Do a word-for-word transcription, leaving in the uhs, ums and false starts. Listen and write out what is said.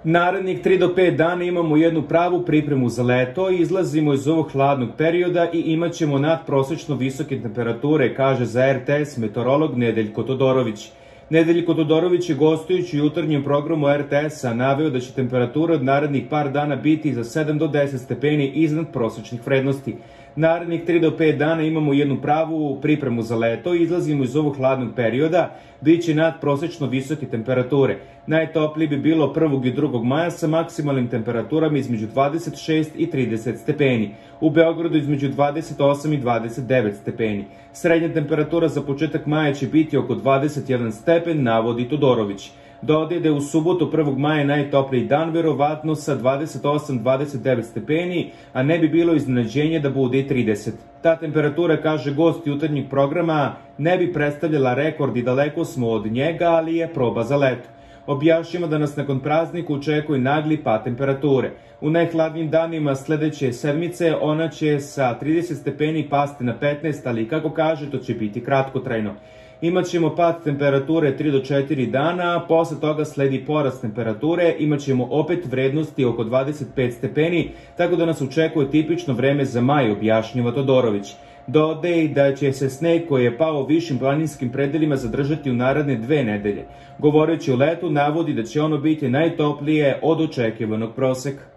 Narednih tri do pet dana imamo jednu pravu pripremu za leto i izlazimo iz ovog hladnog perioda i imat ćemo nadprosečno visoke temperature, kaže za er te es meteorolog Nedeljko Todorović. Nedeljko Todorović je gostujući u jutarnjem programu er te es-a naveo da će temperatura od narednih par dana biti za sedam do deset stepeni iznad prosečnih vrednosti. Narednih tri do pet dana imamo jednu pravu pripremu za leto i izlazimo iz ovog hladnog perioda, bit će nadprosečno visoke temperature. Najtoplije bi bilo prvog i drugog maja sa maksimalnim temperaturama između dvadeset šest i trideset stepeni. U Beogradu između dvadeset osam i dvadeset devet stepeni. Srednja temperatura za početak maja će biti oko dvadeset jedan stepen, navodi Todorović. Dodaje da je u subotu prvog maja najtopliji dan, verovatno sa dvadeset osam do dvadeset devet stepeni, a ne bi bilo iznenađenje da bude i trideset. Ta temperatura, kaže gost jutarnjeg programa, ne bi predstavljala rekord i daleko smo od njega, ali je proba za leto. Objašnjava da nas nakon praznika očekuje nagli pad temperature. U najhladnijim danima sledeće sedmice ona će sa trideset stepeni pasti na petnaest, ali kako kaže, to će biti kratkotrajno. Imaćemo pad temperature tri do četiri dana, a posle toga sledi porast temperature, imaćemo opet vrednosti oko dvadeset pet stepeni, tako da nas očekuje tipično vreme za maj, objašnjava Todorović. Dodaje da će se sneg koji je pao u višim planinskim predelima zadržati u naredne dve nedelje. Govoreći o letu, navodi da će ono biti najtoplije od očekivanog proseka.